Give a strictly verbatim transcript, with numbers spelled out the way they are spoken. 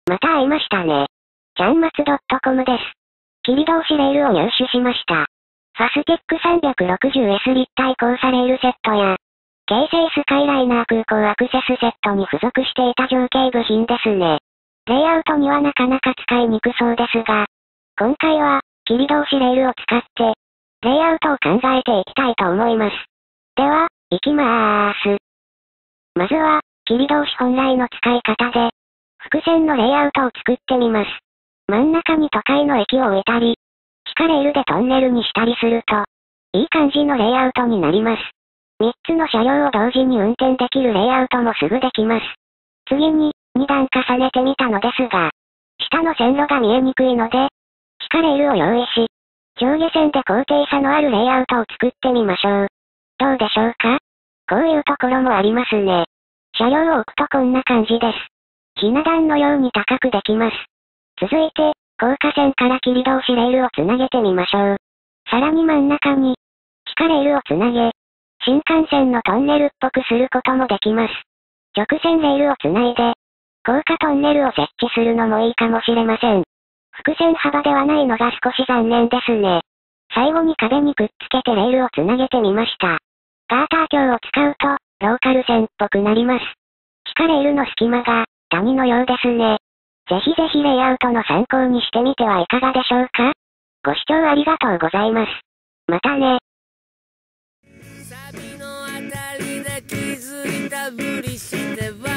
また会いましたね。ちゃんまつ .com です。切り通しレールを入手しました。ファステック さんびゃくろくじゅうエス 立体交差レールセットや、京成スカイライナー空港アクセスセットに付属していた造形部品ですね。レイアウトにはなかなか使いにくそうですが、今回は、切り通しレールを使って、レイアウトを考えていきたいと思います。では、行きまーす。まずは、切り通し本来の使い方で、複線のレイアウトを作ってみます。真ん中に都会の駅を置いたり、地下レールでトンネルにしたりすると、いい感じのレイアウトになります。みっつの車両を同時に運転できるレイアウトもすぐできます。次に、に段重ねてみたのですが、下の線路が見えにくいので、地下レールを用意し、上下線で高低差のあるレイアウトを作ってみましょう。どうでしょうか？こういうところもありますね。車両を置くとこんな感じです。ひな壇のように高くできます。続いて、高架線から切り通しレールをつなげてみましょう。さらに真ん中に、地下レールをつなげ、新幹線のトンネルっぽくすることもできます。直線レールをつないで、高架トンネルを設置するのもいいかもしれません。複線幅ではないのが少し残念ですね。最後に壁にくっつけてレールをつなげてみました。ガーター橋を使うと、ローカル線っぽくなります。地下レールの隙間が、谷のようですね。ぜひぜひレイアウトの参考にしてみてはいかがでしょうか？ご視聴ありがとうございます。またね。 サビのあたりで気づいたふりしては